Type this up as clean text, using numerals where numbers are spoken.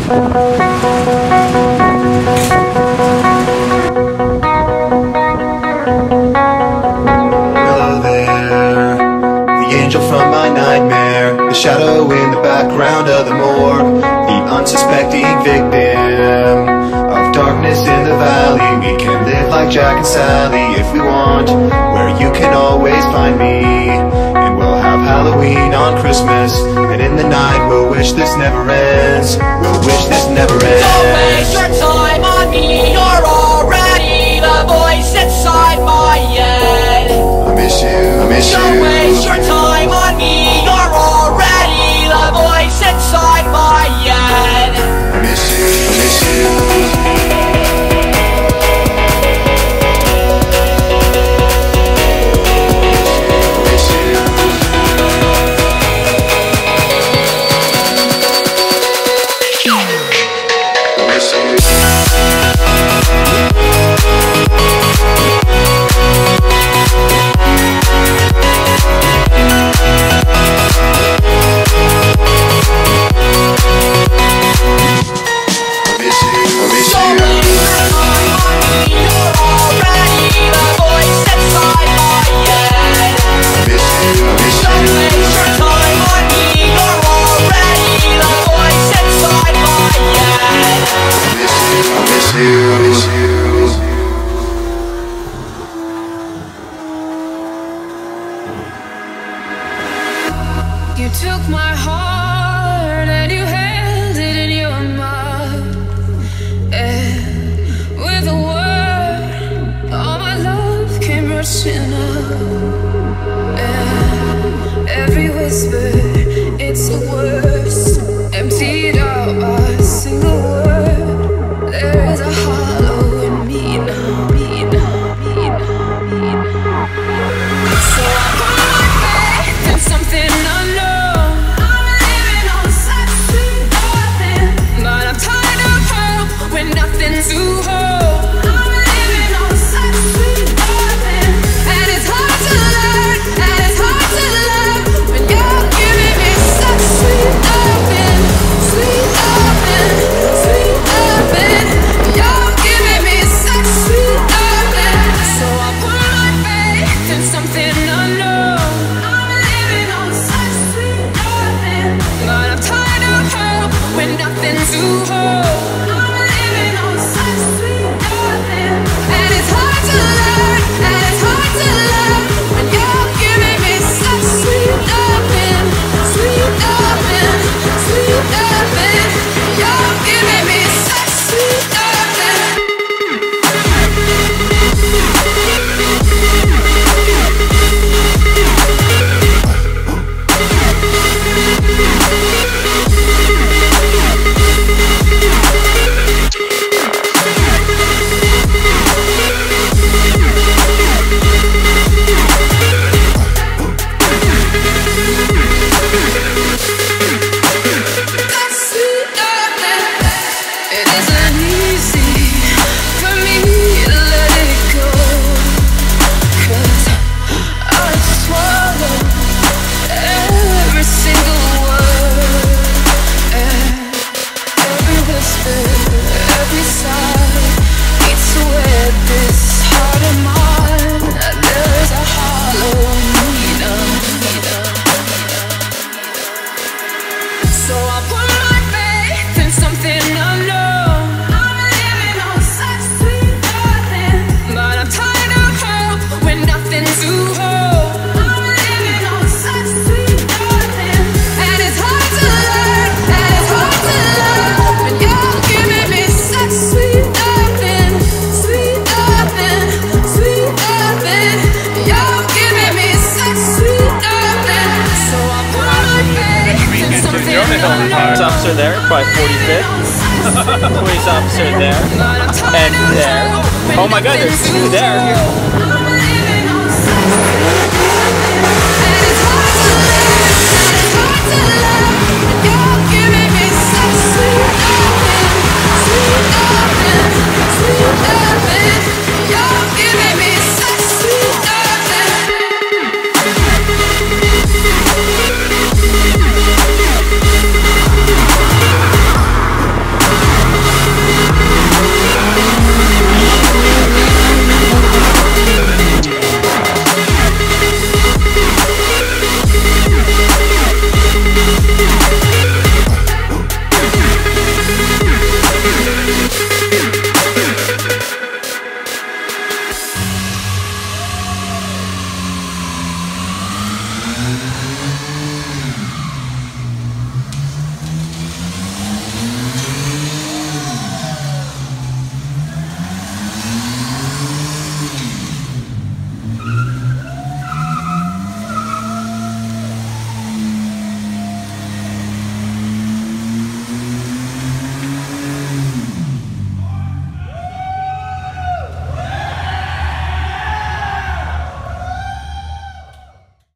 Hello there, the angel from my nightmare, the shadow in the background of the morgue, the unsuspecting victim of darkness in the valley. We can live like Jack and Sally if we want, where you can always find me. And we'll have Halloween on Christmas, and in the night we'll wish this never ends. We'll wish this never ends. Don't waste your time on me, you're already the voice inside my head. I miss you, I miss you. Don't waste your time on me, you're already the voice inside my head. I miss you, I miss you. You took my heart and you held it in your mouth, and with a word, all my love came rushing up. And every whisper, it's the worst, emptied out by a single word. There is a hollow in me now, me now, me now, me now. So I put my faith in something unknown. Nothing to hold. I'm living on such sweet nothing, and it's hard to learn, and it's hard to love when you're giving me such sweet nothing, sweet nothing, sweet nothing. You're giving me such sweet nothing. So I put my faith in something unknown. I'm living on such sweet nothing, but I'm tired of hope when nothing to hold. Police officer there, probably 45th. Police officer there. And there. Oh my god, there's two there.